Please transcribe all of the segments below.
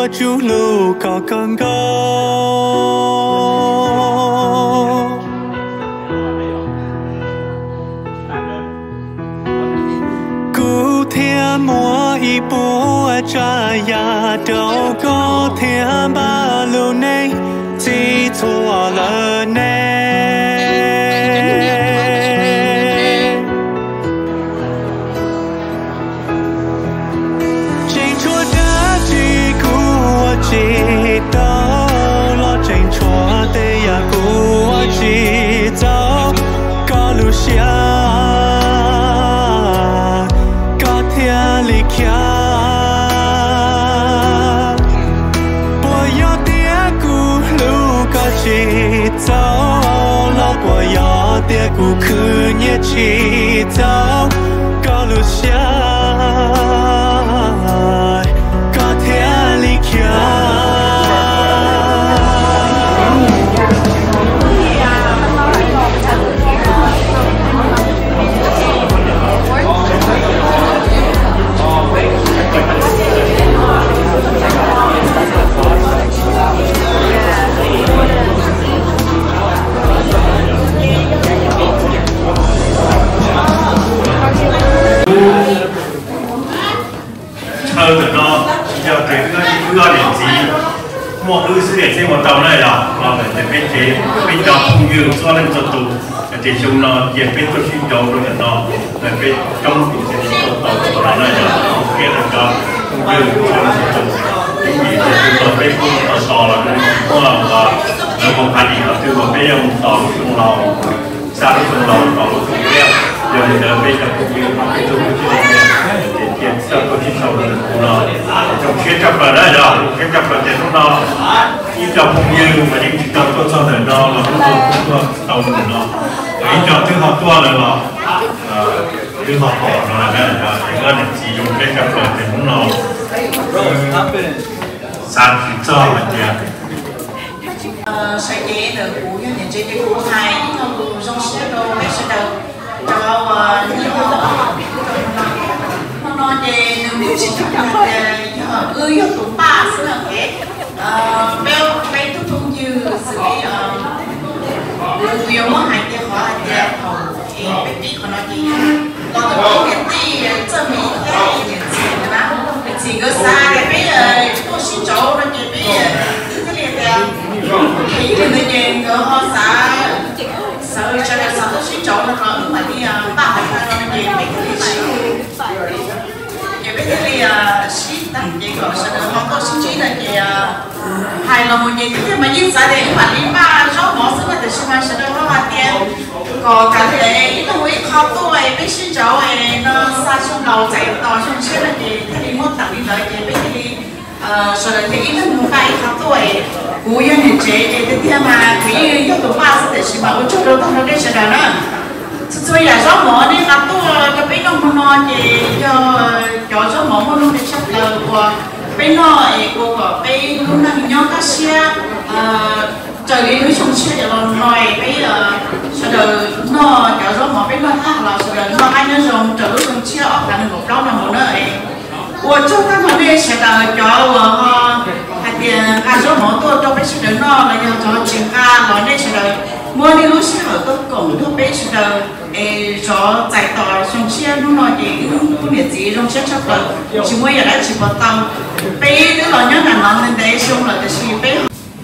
của chú lù có con gấu cú thiên mua y bố cha ya đâu có thiên ba lù này chỉ thua lỡ này chỉ đâu lo tranh chúa để ya của chỉ đâu có lúc xia có thiên lý kia bùa yo tia cũ lúc có chỉ đâu lo bùa yo tia cũ cứ nhớ chỉ đâu có lúc xia có thiên lý kia từ nó giờ cái cứ gọi điện gì một đứa sẽ để xem một tàu này là để bên chế bên đó cũng như do lên cho tụ để chúng nó về bên tôi xin đầu rồi nó để bên trong cũng sẽ đi tàu tàu này là cái là đó cũng như cho lên cho tụ cái gì thì chúng tôi bên cũng tàu là cũng là nó không phải gì là từ một bên ông tàu cũng là xa lúc cũng là tàu cũng đẹp giờ thì ở bên là cũng như cái tôi cũng chưa sau có những sau là nó trong cái chấp vào đấy rồi cái chấp vào trên nó như trong cũng như mà những chỉ cần có sau này nó là cũng có tàu nó cái trong thứ học tua là thứ học họ nó là cái là cái là chỉ dùng cái chấp vào trên nó sáng cho là gì sẽ chế được của những chế cái của thầy không trong sẽ đâu cái sẽ đâu cho nhiều nó về nếu chỉ chọn ơi tụ ba sẽ là cái béo béo tụ tung như sự nhiều món hàng kia họ đẹp hồng thì bé tí của nó thì còn tụ cái tí cho mình cái gì đó chỉ có xa cái bé tôi xin chỗ nó chỉ bé cái này thì cái này nó họ xả sợ cho nên sợ tôi xin chỗ nó có mà đi ba phải nó gì mấy cái gì bây giờ thì tăng cái gọi là họ có chỉ là cái hài lòng một cái thứ mà những gia đình quản lý ba cho mọi thứ là để sinh hoạt sẽ được hoa tiền có cả thể nó mới học tuổi biết sinh cháu này nó xa trong đầu chạy tỏ trong xe là cái mốt tặng đi tới cái bây giờ thì sau đó thì ít hơn một cái học tuổi cú yên hình chế cái thứ mà cái yếu tố ba sẽ để sinh hoạt một chút đâu nó để sẽ là nó tôi là gió mỏ đi gặp tôi cái bên nông non thì cho gió mỏ nó để sắp lờ của bên nó của bên lúc nào nhau ta xe trời đi núi sông xe để làm nồi bây giờ sau đó nó cho gió mỏ bên nó khác là sau đó nó hay nó dùng trời sông xe ở gần một đâu là một nơi của chúng ta mà đi sẽ là cho họ hay tiền cái gió mỏ tôi cho bên sự nó là cho chuyện ca nói đây sẽ là mua đi lúc xe ở tôi cổng tôi bên sự là cho giải tỏa trong xe lúc nào thì cũng biết gì trong xe chắc là chỉ mua giờ đã chỉ một tàu bây đứa là nhớ là nó nên đấy xong là cái gì bây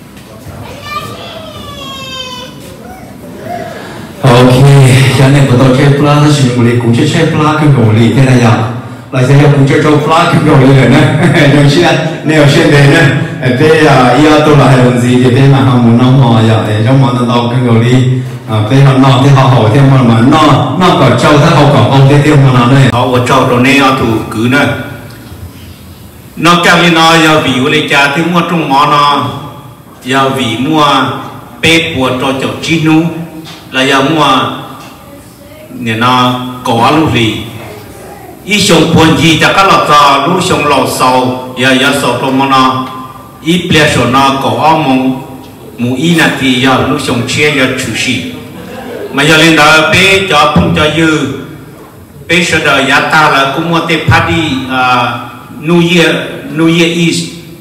ok cho nên của tôi chơi pla nó chỉ một cũng chơi pla cái đồ lì thế này à lại sẽ cũng chơi pla cái đồ lì nữa trong xe nếu xe đấy nữa bây giờ yêu tôi là làm gì thì bây mà họ muốn nấu mò giờ để trong món tàu cái đồ lì bây họ nọ thì họ hỏi thêm mà nó có trâuถ้าเขาcó ông thêm mà nó đây họ ở trâu đồ này họ thủ cứ nữa nó kêu như nó giờ vì lấy cha thì mua trong món nó giờ vì mua bếp của cho cháu chinu là giờ mua để nó có lúc gì ý xong buồn gì ta các lọ trò lúc xong lọ sầu giờ sầu trong món nó ý bia sầu nó có mong mù ý là thì giờ lúc xong chia giờ chủ sĩ mà giờ lên đó bé cho phong cho dư bé sợ đời giá ta là cũng mua tết party New Year Eve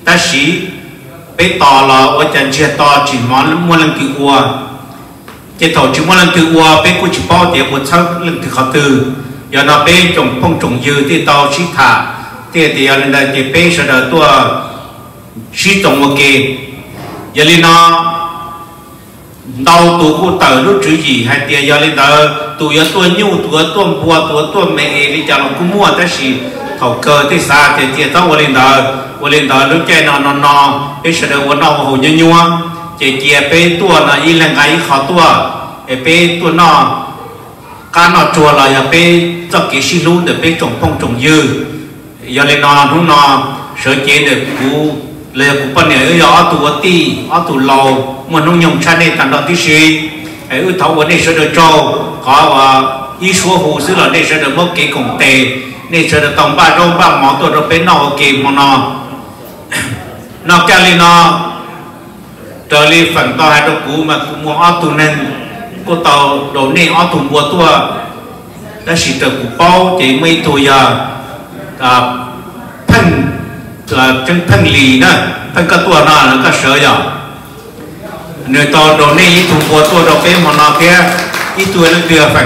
ta sĩ bé tỏ là ở chân chia tỏ chỉ muốn lần thứ qua chỉ thầu chỉ muốn lần thứ qua bé cũng chỉ bao tiền một tháng lần thứ khảo từ giờ nó bé trồng phong trồng dư thì tao chỉ thả thì lần này thì bé sẽ được tua chỉ trồng một cái giờ lên nó đau tụ cụ tờ lúc chữ gì hay tiền giờ lên đó tụ giờ tua nhu tụ tua bùa tua mẹ đi chợ nó cũng mua tới gì thầu cơ tới xa thì tiền tao lên đó lúc chơi nó bây giờ được nó hồ nhu chỉ kia bé tua là y là cái khó tua bé tua nó cá nó chua là giờ bé cho cái xí lú để bé trồng phong trồng dư giờ lên nó sợ chế được cúเลยกูปนเนี่ยเอาตัวตีเอาตัวเรามันนุ่งยงชาเนี่ยตันดอที่สิไอ้ท้าววันนี้เสด็จโจเขาว่าอีชัวหูซื้อหล่อเนี่ยเสด็จมกเกของเตเนี่ยเสด็จตองบ้าโรงบ้าหมอตัวเราเป็นนอกเกมมันนอกจากนี้เนาะเจอเลยฝั่งต่อให้ตัวกูมากูมัวเอาตัวนึงกูต่อโดนเนี่ยเอาตัวบัวตัวแล้วสิเจอกูเป้าจะไม่ตัวยาพันchân thân lì nè thân cái tua nào là cái sợ giờ người ta đồ này ít thùng bò tua đồ bé mà nó kia ít tuổi nó chưa phải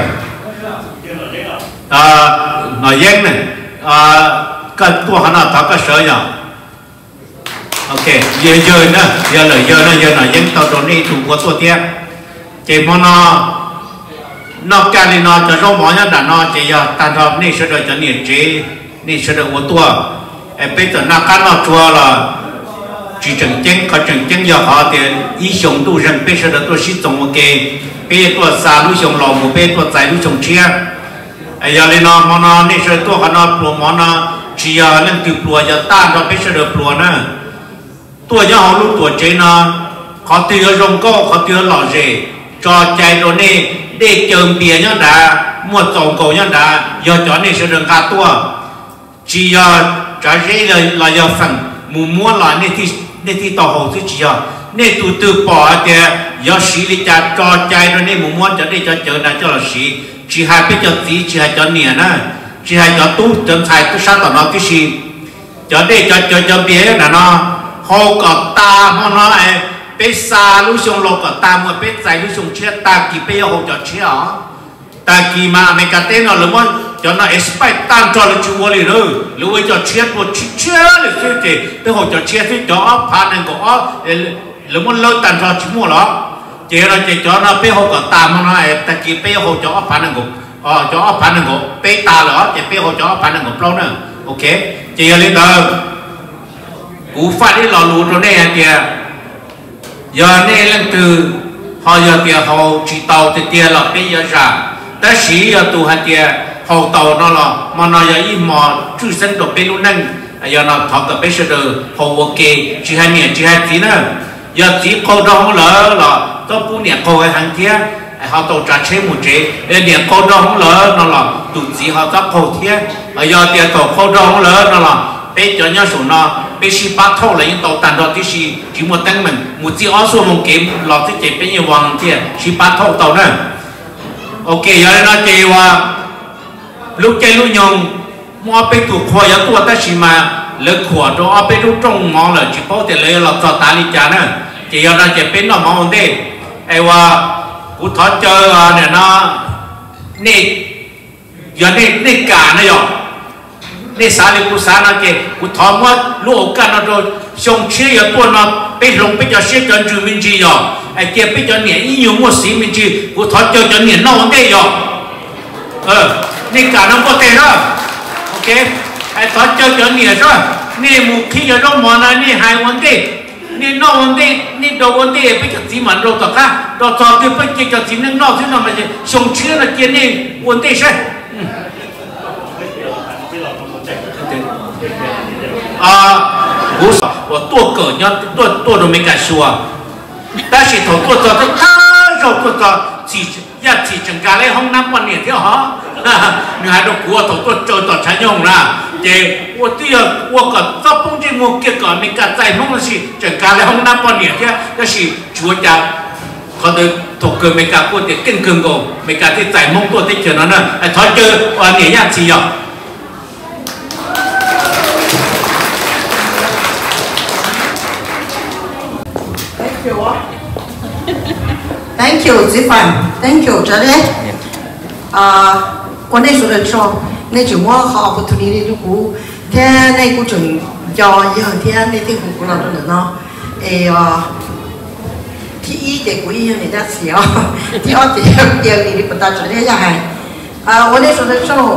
nó yên này cái tua hắn nào tháo cái sợ giờ ok giờ nè giờ nó yên tao đồ này thùng bò tua tiếp chỉ mà nó cái này nó cho rau mỏ nhá đã nó chỉ giờ tan hợp này sẽ được cho nhiệt chế này sẽ được bò tua bây giờ nó cán nó chua là chỉ trồng chén có trồng chén giờ họ thì ý sống tu rằng bây giờ là tôi sử dụng một cái bây giờ tôi xả lúc sống lò một bây tôi giải lúc sống chia giờ lên nó mà nó nên sẽ tôi nó plua mà nó chỉ lên từ plua giờ tan rồi bây giờ được plua nữa tôi giờ họ lúc tuổi chế nó họ tiêu rong co họ tiêu lò rể cho chạy rồi này để chồng bia nhá đã mua trồng cầu nhá đã giờ cho nên sẽ được cả tua chỉ giờ trái rễ là giờ phần mua là nên thì tàu hồ thứ chỉ giờ nên từ bỏ thì giờ xí đi cha cho trái rồi nên mua cho đi cho chợ này cho là xí chỉ hai cái cho tí chỉ hai cho nè nè chỉ hai cho tú chân thay tú sát tao nó cái xí cho đi cho bia là nó hồ cọt ta nó ấy bé xa lúc xong lột cọt ta mua bé dài lúc xong chia ta kỳ bé hồ cho chia ó ta kỳ mà mình cả tên nó là muốn cho nó expect tan cho nó chua liền rồi lúc ấy cho chia một chia là chia thì tới hồi cho chia thì cho phá nên có lúc muốn lớn tan cho chỉ mua đó chỉ là chỉ cho nó bé hồ cọt ta mà nó ta kỳ bé hồ cho phá nên có cho phá nên có bé ta là chỉ bé hồ cho phá nên có lâu nữa ok chỉ là lên đó cú phát đi lò lụt rồi này kìa giờ này lên từ họ giờ kìa họ chỉ tàu thì tiền là bây giờ ra ta sĩ giờ tụ hạt kìa họ tàu nó là mà nó giờ im mò chữ sinh đồ bên luôn nè giờ nó thọ cái bây giờ họ ok chỉ hai miệng chỉ hai tí nữa giờ chỉ câu đó không lỡ là có bún nhẹ câu hay hàng kia họ tàu trả chế một chế để nhẹ câu đó không lỡ nó là tụ chỉ họ có câu kia giờ tiền tàu câu đó không lỡ nó là bây giờ nhớ số nó bây giờ bắt thâu là những tàu tàn đó thì chỉ một tăng mình một chỉ ở số một kiếm lọt thì chỉ bây giờ vàng thì chỉ bắt thâu tàu nữa ok giờ nó chơi qua lúc chơi lúc nhung mua bây tụ khoa giờ tụ ta chỉ mà lực khoa đó bây lúc trong món là chỉ bảo tiền lấy là cho ta đi trả nữa chỉ giờ nó chỉ bên nó món đấy ai qua cú thoát chơi này nó nè giờ nè cả này rồiนี่สาลีกุศลนั่นเองกูถามว่าลูกกันนั่นโดนส่งเชี่ยตัวนั้นไปลงไปจะเชี่ยจนจูมินจีอ่ะไอ้เจ้าไปจนเนี่ยอีอยู่มั่วสีมินจีกูถามเจ้าจนเนี่ยนอนได้อ่ะนี่การนั่งก็เตะแล้วโอเคไอ้ถามเจ้าจนเนี่ยใช่นี่มุขที่จะต้องมองนะนี่หายวันเดีนี่นอกวันเดีนี่โดนวันเดีไปจากที่มันเราต่อค่ะเราต่อที่ไปจากที่นั่งนอกที่นั่นมันจะส่งเชี่ยนั่นเจ้านี่วันเดีใช่不是，我多个人多都没敢说，但是头多做的他肉多做，只整个嘞ห้องน้ำวันนี้เที่ยวฮะ你还都国头多做才用啦，这我对啊，我个早碰见我这个没敢在弄的是整个嘞ห้องน้ำวันนี้เที่ยว那是主家เขา的ถูกเกินไม่กล้าพูดแต่เก่งก็ไม่กล้าที่ใจมุ่งตัวที่เจอนั้นน่ะไอ้ทอดเจอวันนี้ยากสิอ่ะ Thank you, Zhi Fan. Thank you, Zhe Lei. Quan đây số được cho nên chúng moi họ opportunity cho cú thế này cú chừng cho giờ thế này thì cú làm được nó thì ý để cú ý này đã xỉa thì ở thì giờ thì bắt đầu cho đấy là hay quan đây số được cho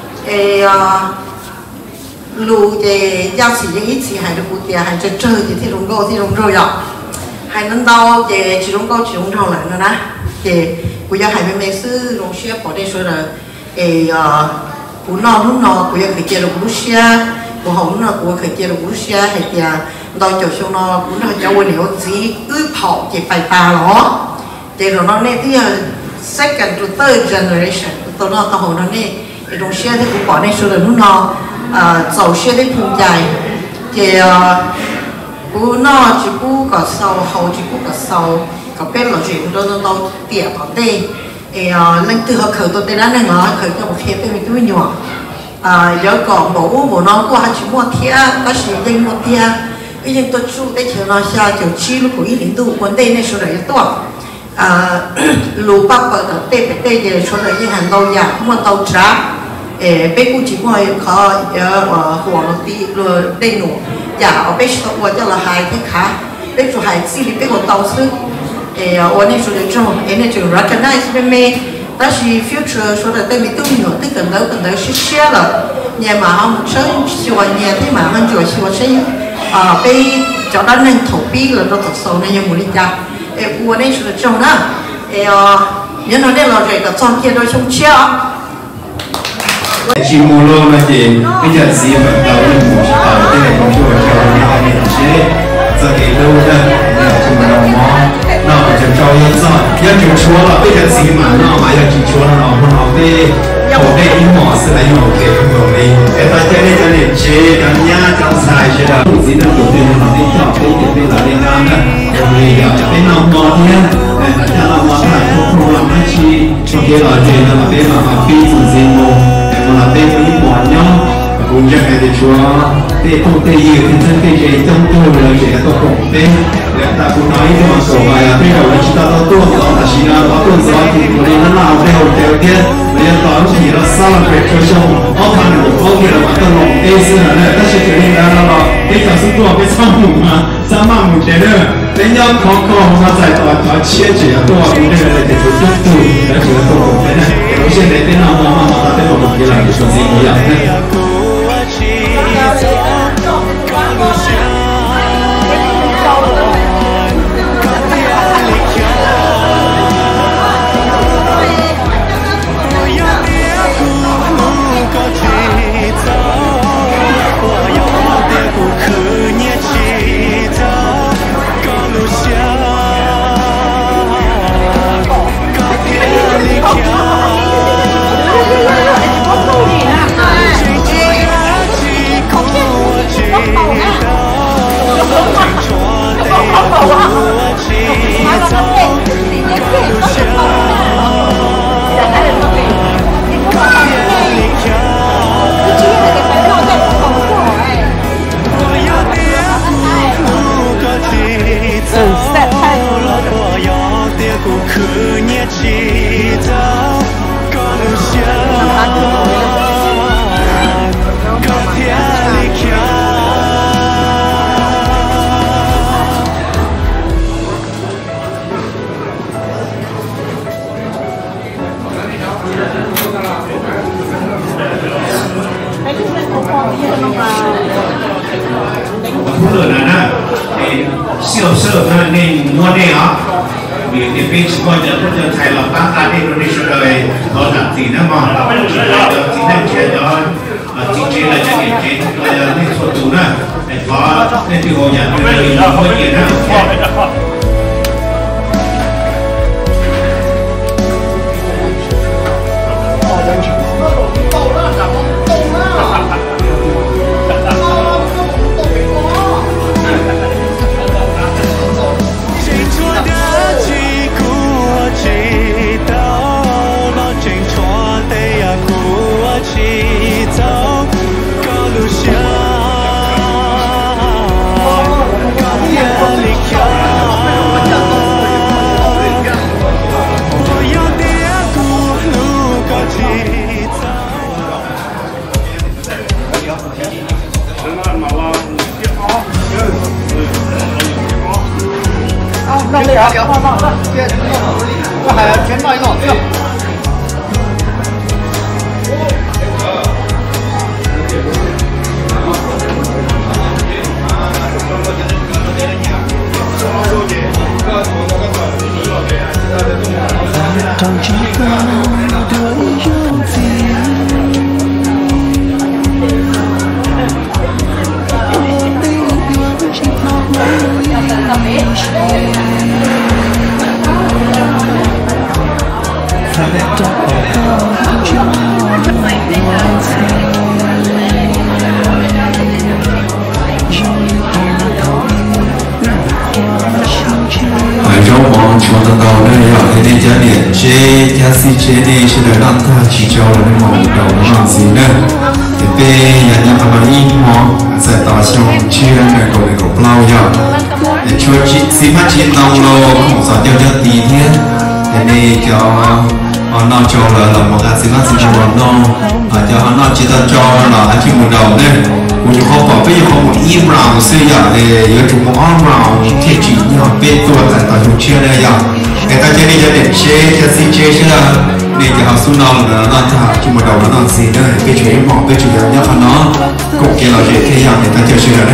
lù để giao sĩ những ít gì hay được cú tiền hay chơi thì rong rồi ạ hay nên đâu để chỉ rong câu chỉ rong thầu lại nữa nè để cú giờ hay bên sư rong xia bỏ đây số là cú nó lúc nó cú giờ khởi kia là cú xia cú hồng nó cú khởi kia là cú xia hay kia đòi cho xong nó cú nó cho quên hiểu gì ướp họ chỉ phải ta nó để rồi nó nên thì second to third generation tụi nó tao hồi nó nên cái rong xia thì cú bỏ đây số là lúc nó giàu xia đấy phun dài thì cú nó chỉ cú có sau hậu chỉ cú có sau có biết là chuyện đó nó đâu tiệt có đây lên từ họ khởi tôi tên là này nó khởi cho một khi tôi mình cứ nhỏ giờ còn bộ nó qua chỉ mua thia có sự linh mua thia cái những tôi chú để chiều nó xa chiều chi lúc của ý lính tu vấn đề này số đấy to lũ bắc bờ đó tê về số đấy những hàng đầu giả mua tàu trả bé cũng chỉ mua khó hồ nó tí rồi đây nổ giả ở bé số qua cho là hai cái khá bé số hai xí lý bé của tàu sưวันนี้สุดยอดอันนี้จะ recognize เป็นเมย์แต่是 future 说的对面都有对更多是写了เนี่ยมาเขาใช้ชีวิตเนี่ยที่มาเขาจะชีวิตใช้ไปจะได้หนึ่งถกปีแล้วเราตัดโซ่ในยังมุลิจ้าวันนี้สุดยอดนะเนี่ยเราได้เราจะกับจอมเทียนโดยชงเชี่ยว chỉ mua lô là gì bây giờ gì mà đầu là mua tàu cái này cũng chưa cho nên là mình chế giờ thì đâu ra là chúng ta làm món nóจะcho yên rồi yên chịu chúa là bây giờ gì mà nó mà giờ chịu chúa nó nó đi hồ đây in mỏ sẽ là hồ cái không đồng đi cái ta chơi đây cho nên chế đằng nhá trong xài chế đó gì đó đầu tiên nó đi chọn cái điểm đây là đi ngang đó rồi giờ cái nào mỏ thế này ta làm mỏ là không làm cái chi cho cái là gì là bên mà phi từ gì mồ là bên cái mỏ nhau cũng như cái chúa để không thể hiểu thì thân cái gì trong tôi là gì tôi cũng biết để ta cũng nói cho mà sổ bài là bây giờ là chúng ta đâu tuôn đó là chỉ là có tuôn gió thì mình nó nào để hậu đầu tiên bây giờ đó chỉ là sao là phải cho xong ở phần của ông kia là bắt đầu lòng tê sư là này ta sẽ trở nên là nó cái cảm xúc của cái sang mùng mà sang mùng một chế nữa đến nhau khó mà giải tỏa nó chia chỉ là tôi cũng đây là cái thứ nhất từ đó chỉ là tôi cũng thế này đầu tiên đến cái nào mà ta tới một cái là cái gì cũng vậy đấy siêu sơ nên mua đây hả vì cái bên coi giờ có giờ thầy là bán ra đây Indonesia đời họ đặt gì nữa mà chỉ nên chơi đó chỉ chơi là cho điểm chơi là nên số tụ nữa để có nên thì họ nhận được là hơi tiền nữa Yeah. 让那条放放这还全放一弄这。 chúng ta đầu đây là cái điện giá điện J giá si chế đi sẽ được làm ta chỉ cho là cái màu đầu nó làm gì nữa thì bây giờ nhà ta nói in họ sẽ tạo xong chia này còn để có bao giờ để cho chị si phát triển nông lô không sao tiêu nhất tí thế để đi cho nó cho là một cái si phát triển nông cho nó chỉ ta cho là chỉ một đầu đấy我就好宝贝好我一毛是呀，有种么二毛贴纸呀，别做在大众圈的呀，给大家理解点些，这是这是啊，你就好送到了那他就没到了那是的，别去毛，别去人家看到，国家老师这样给大家说的。